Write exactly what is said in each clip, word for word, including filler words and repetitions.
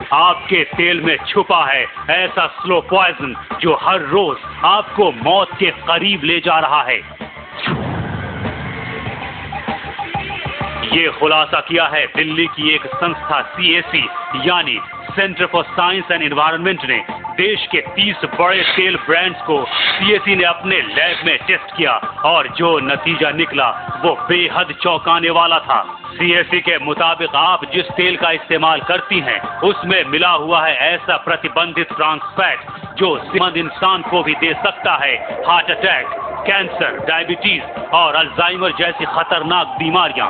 आपके तेल में छुपा है ऐसा स्लो पॉइजन जो हर रोज आपको मौत के करीब ले जा रहा है। ये खुलासा किया है दिल्ली की एक संस्था सी ए सी यानी centre for science and environment ने। देश के तीस बड़े तेल ब्रांड्स को सी ए सी ने अपने लैब में टेस्ट किया और जो नतीजा निकला वो बेहद चौंकाने वाला था। सी ए सी के मुताबिक आप जिस तेल का इस्तेमाल करती हैं उसमें मिला हुआ है ऐसा प्रतिबंधित ट्रांसफैट जो सेहतमंद इंसान को भी दे सकता है हार्ट अटैक, कैंसर, डायबिटीज और अल्जाइमर जैसी खतरनाक बीमारियां।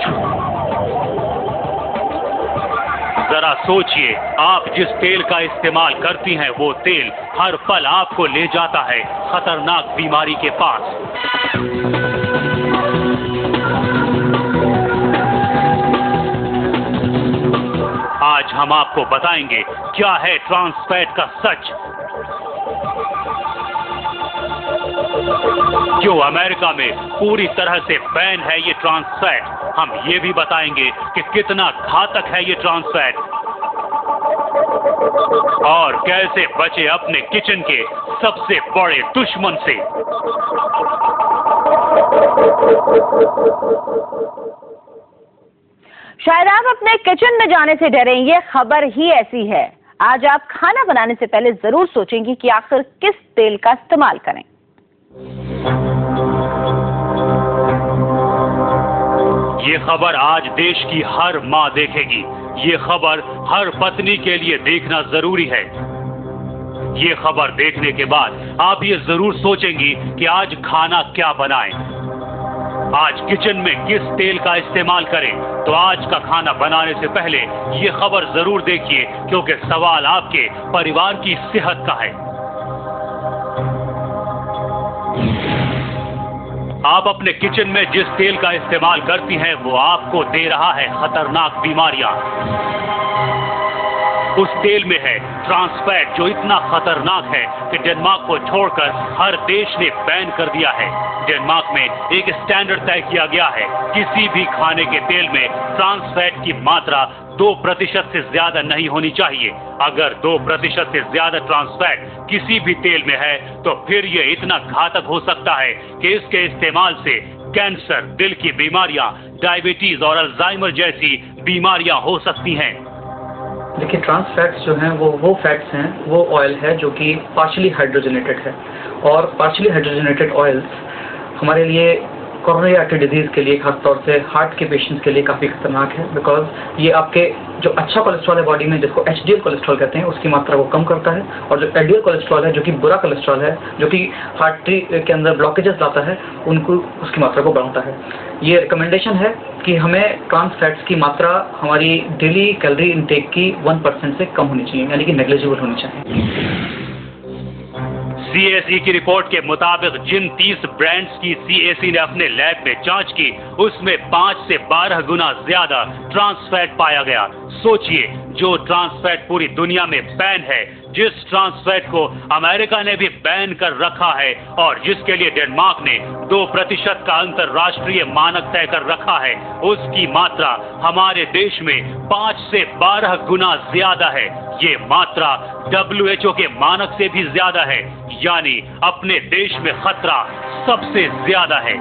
जरा सोचिए, आप जिस तेल का इस्तेमाल करती हैं वो तेल हर पल आपको ले जाता है खतरनाक बीमारी के पास। आज हम आपको बताएंगे क्या है ट्रांसफैट का सच। जो अमेरिका में पूरी तरह से बैन है ये ट्रांसफैट, हम ये भी बताएंगे कि कितना घातक है ये ट्रांसफैट और कैसे बचे अपने किचन के सबसे बड़े दुश्मन से। शायद आप अपने किचन में जाने से डरें, ये खबर ही ऐसी है। आज आप खाना बनाने से पहले जरूर सोचेंगी कि आखिर किस तेल का इस्तेमाल करें। ये खबर आज देश की हर माँ देखेगी। ये खबर हर पत्नी के लिए देखना जरूरी है। ये खबर देखने के बाद आप ये जरूर सोचेंगी कि आज खाना क्या बनाएं, आज किचन में किस तेल का इस्तेमाल करें। तो आज का खाना बनाने से पहले ये खबर जरूर देखिए क्योंकि सवाल आपके परिवार की सेहत का है। आप अपने किचन में जिस तेल का इस्तेमाल करती हैं वो आपको दे रहा है खतरनाक बीमारियां। उस तेल में है ट्रांसफैट जो इतना खतरनाक है कि डेनमार्क को छोड़कर हर देश ने बैन कर दिया है। डेनमार्क में एक स्टैंडर्ड तय किया गया है, किसी भी खाने के तेल में ट्रांसफैट की मात्रा दो प्रतिशत से ज्यादा नहीं होनी चाहिए। अगर दो प्रतिशत से ज्यादा ट्रांसफैट किसी भी तेल में है तो फिर ये इतना घातक हो सकता है कि इसके इस्तेमाल से कैंसर, दिल की बीमारियां, डायबिटीज और अल्जाइमर जैसी बीमारियां हो सकती हैं। देखिए, ट्रांस फैट्स जो हैं वो वो फैट्स हैं, वो ऑयल है जो कि पार्शियली हाइड्रोजनेटेड है और पार्शियली हाइड्रोजनेटेड ऑयल्स हमारे लिए कोरोनरी आर्टरी डिजीज के लिए, खासतौर से हार्ट के पेशेंट्स के लिए काफ़ी खतरनाक है। बिकॉज ये आपके जो अच्छा कोलेस्ट्रॉल है बॉडी में, जिसको एच डी एल कोलेस्ट्रॉल कहते हैं, उसकी मात्रा को कम करता है और जो एल डी एल कोलेस्ट्रॉल है जो कि बुरा कोलेस्ट्रॉल है, जो कि आर्टरी के अंदर ब्लॉकेजेस लाता है, उनको उसकी मात्रा को बढ़ाता है। ये रिकमेंडेशन है कि हमें ट्रांस फैट्स की मात्रा हमारी डेली कैलोरी इनटेक की वन परसेंट से कम होनी चाहिए, यानी कि नेग्लिजिबल होनी चाहिए। सी ए सी की रिपोर्ट के मुताबिक जिन तीस ब्रांड्स की सी ए सी ने अपने लैब में जांच की उसमें पाँच से बारह गुना ज्यादा ट्रांसफैट पाया गया। सोचिए, जो ट्रांसफैट पूरी दुनिया में बैन है, जिस ट्रांसफैट को अमेरिका ने भी बैन कर रखा है और जिसके लिए डेनमार्क ने दो प्रतिशत का अंतर्राष्ट्रीय मानक तय कर रखा है, उसकी मात्रा हमारे देश में पाँच से बारह गुना ज्यादा है। ये मात्रा डब्ल्यू एच ओ के मानक से भी ज्यादा है, यानी अपने देश में खतरा सबसे ज्यादा है।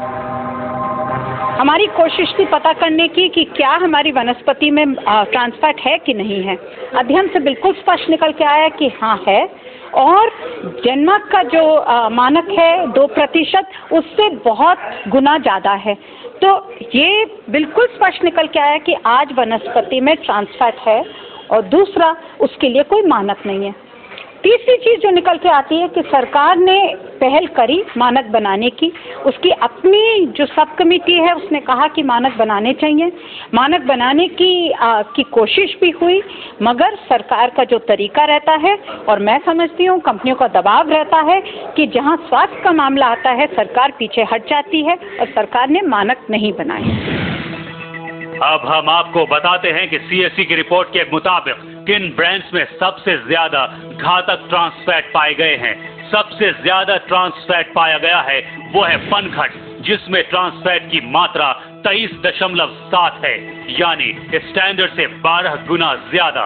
हमारी कोशिश थी पता करने की कि क्या हमारी वनस्पति में ट्रांसफैट है कि नहीं है। अध्ययन से बिल्कुल स्पष्ट निकल के आया कि हाँ है और डेनमार्क का जो आ, मानक है दो प्रतिशत उससे बहुत गुना ज़्यादा है। तो ये बिल्कुल स्पष्ट निकल के आया कि आज वनस्पति में ट्रांसफैट है और दूसरा उसके लिए कोई मानक नहीं है। तीसरी चीज़ जो निकल के आती है कि सरकार ने पहल करी मानक बनाने की, उसकी अपनी जो सब कमेटी है उसने कहा कि मानक बनाने चाहिए, मानक बनाने की आ, की कोशिश भी हुई, मगर सरकार का जो तरीका रहता है और मैं समझती हूँ कंपनियों का दबाव रहता है कि जहाँ स्वास्थ्य का मामला आता है सरकार पीछे हट जाती है और सरकार ने मानक नहीं बनाए। अब हम आपको बताते हैं कि सी ए सी की रिपोर्ट के मुताबिक किन ब्रांड्स में सबसे ज्यादा घातक ट्रांसफैट पाए गए हैं। सबसे ज्यादा ट्रांसफैट पाया गया है वो है पनघट, जिसमें ट्रांसफैट की मात्रा तेईस दशमलव सात है, यानी स्टैंडर्ड से बारह गुना ज्यादा।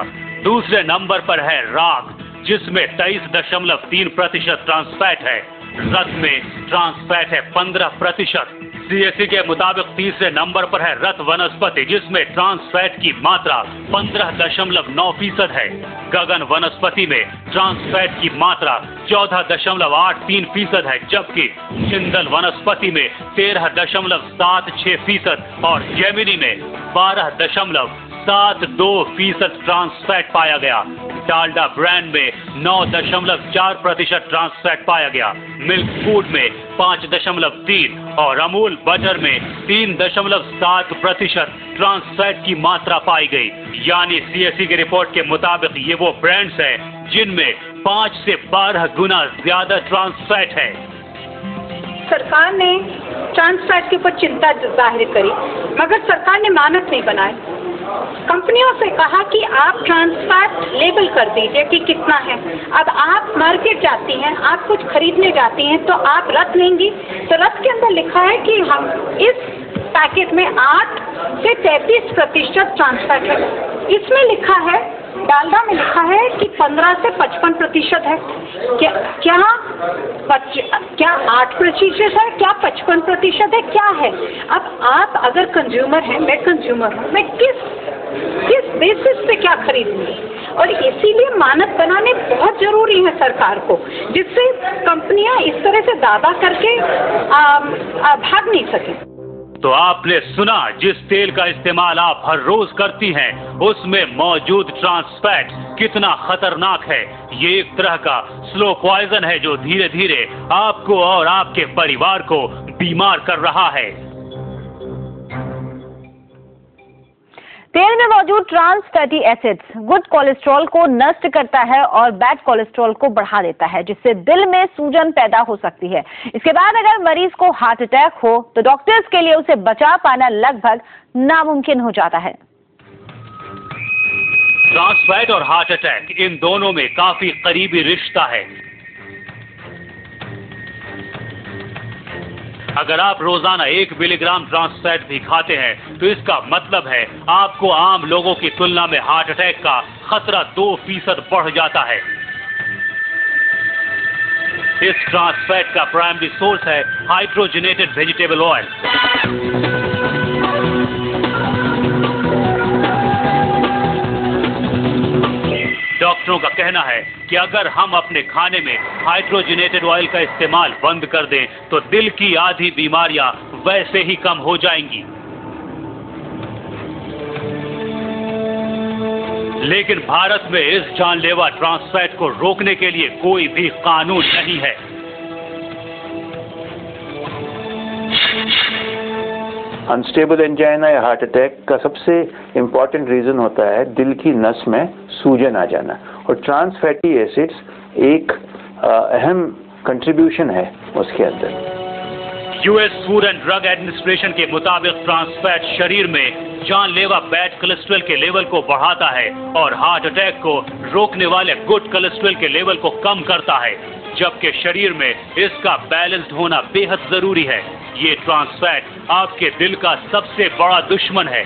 दूसरे नंबर पर है राग, जिसमें तेईस दशमलव तीन प्रतिशत ट्रांसफैट है। रत में ट्रांसफैट है पंद्रह प्रतिशत। सीएसई के मुताबिक तीसरे नंबर पर है रत वनस्पति, जिसमें ट्रांसफैट की मात्रा पंद्रह दशमलव नौ फीसद है। गगन वनस्पति में ट्रांसफैट की मात्रा चौदह दशमलव आठ तीन फीसद है, जबकि चिंदल वनस्पति में तेरह दशमलव सात छह फीसद और जेमिनी में बारह दशमलव सात दो फीसद ट्रांसफैट पाया गया। डालडा ब्रांड में नौ दशमलव चार प्रतिशत ट्रांसफैट पाया गया। मिल्क फूड में पाँच दशमलव तीन और अमूल बटर में तीन दशमलव सात प्रतिशत ट्रांसफैट की मात्रा पाई गई। यानी सीएसई की रिपोर्ट के मुताबिक ये वो ब्रांड्स हैं जिनमें पाँच से बारह गुना ज्यादा ट्रांसफैट है। सरकार ने ट्रांसफैट के ऊपर चिंता जाहिर करी, मगर सरकार ने मानक नहीं बनाए। कंपनियों से कहा कि आप ट्रांसफैट लेबल कर दीजिए कि कितना है। अब आप मार्केट जाती हैं, आप कुछ खरीदने जाती हैं, तो आप रत लेंगी, तो रत के अंदर लिखा है कि हम इस पैकेट में आठ से तैंतीस प्रतिशत ट्रांसफैट है। इसमें लिखा है, डालडा में लिखा है कि पंद्रह से पचपन प्रतिशत है। क्या क्या पच, क्या आठ प्रतिशत है, क्या पचपन प्रतिशत है, क्या है? अब आप अगर कंज्यूमर हैं, मैं कंज्यूमर हूँ, मैं किस किस बेसिस पे क्या खरीदूंगी? और इसीलिए मानक बनाने बहुत जरूरी है सरकार को, जिससे कंपनियां इस तरह से दावा करके आ, आ, भाग नहीं सकें। तो आपने सुना, जिस तेल का इस्तेमाल आप हर रोज करती हैं, उसमें मौजूद ट्रांसफैट कितना खतरनाक है। ये एक तरह का स्लो पॉइजन है जो धीरे धीरे आपको और आपके परिवार को बीमार कर रहा है। तेल में मौजूद trans fatty acids good cholesterol को नष्ट करता है और बैड कोलेस्ट्रॉल को बढ़ा देता है, जिससे दिल में सूजन पैदा हो सकती है। इसके बाद अगर मरीज को हार्ट अटैक हो तो डॉक्टर्स के लिए उसे बचा पाना लगभग नामुमकिन हो जाता है। ट्रांसफैट और हार्ट अटैक, इन दोनों में काफी करीबी रिश्ता है। अगर आप रोजाना एक मिलीग्राम ट्रांसफैट भी खाते हैं तो इसका मतलब है आपको आम लोगों की तुलना में हार्ट अटैक का खतरा दो फीसद बढ़ जाता है। इस ट्रांसफैट का प्राइमरी सोर्स है हाइड्रोजनेटेड वेजिटेबल ऑयल। डॉक्टरों का कहना है कि अगर हम अपने खाने में हाइड्रोजनेटेड ऑयल का इस्तेमाल बंद कर दें तो दिल की आधी बीमारियां वैसे ही कम हो जाएंगी। लेकिन भारत में इस जानलेवा ट्रांसफैट को रोकने के लिए कोई भी कानून नहीं है। अनस्टेबल एंजाइना या हार्ट अटैक का सबसे इम्पॉर्टेंट रीजन होता है दिल की नस में सूजन आ जाना, और ट्रांस फैटी एसिड्स एक अहम कंट्रीब्यूशन है उसके अंदर। US food and drug administration के मुताबिक ट्रांसफैट शरीर में जानलेवा बैड कोलेस्ट्रॉल के लेवल को बढ़ाता है और हार्ट अटैक को रोकने वाले गुड कोलेस्ट्रॉल के लेवल को कम करता है, जबकि शरीर में इसका बैलेंस्ड होना बेहद जरूरी है। ये ट्रांसफैट आपके दिल का सबसे बड़ा दुश्मन है,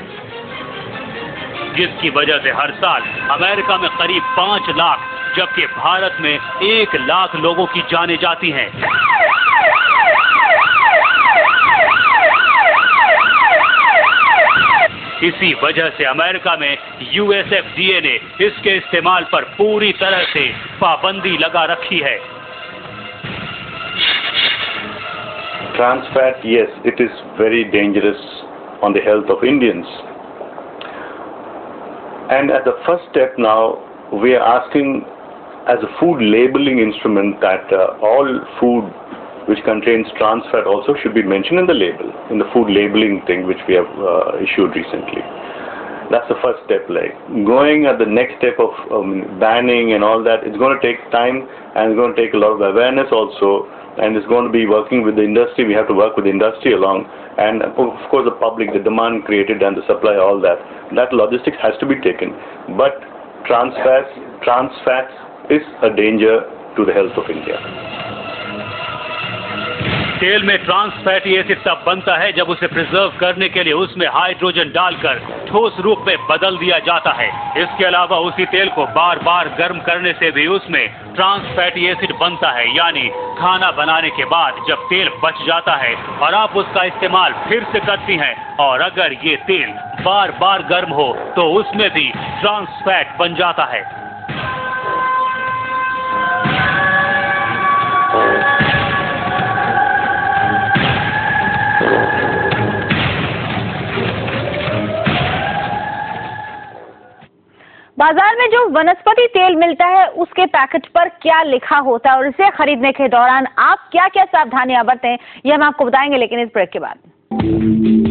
जिसकी वजह से हर साल अमेरिका में करीब पांच लाख जबकि भारत में एक लाख लोगों की जानें जाती हैं। इसी वजह से अमेरिका में यूएसएफडीए ने इसके इस्तेमाल पर पूरी तरह से पाबंदी लगा रखी है। Trans fat, yes, it is very dangerous on the health of Indians. And at the first step now, we are asking as a food labeling instrument that uh, all food which contains trans fat also should be mentioned in the label, in the food labeling thing which we have uh, issued recently. That's the first step. Like going at the next step of um, banning and all that, it's going to take time and it's going to take a lot of awareness also. And it's going to be working with the industry. We have to work with the industry along, and of course the public, the demand created and the supply, all that. That logistics has to be taken. But trans fats, trans fats is a danger to the health of India. तेल में trans fatty acid तब बनता है जब उसे preserve करने के लिए उसमें हाइड्रोजन डालकर ठोस रूप में बदल दिया जाता है। इसके अलावा उसी तेल को बार बार गर्म करने से भी उसमें ट्रांस फैटी एसिड बनता है, यानी खाना बनाने के बाद जब तेल बच जाता है और आप उसका इस्तेमाल फिर से करती हैं और अगर ये तेल बार बार गर्म हो तो उसमें भी ट्रांस फैट बन जाता है। बाजार में जो वनस्पति तेल मिलता है उसके पैकेट पर क्या लिखा होता है और इसे खरीदने के दौरान आप क्या क्या सावधानियां बरतें, ये हम आपको बताएंगे, लेकिन इस ब्रेक के बाद।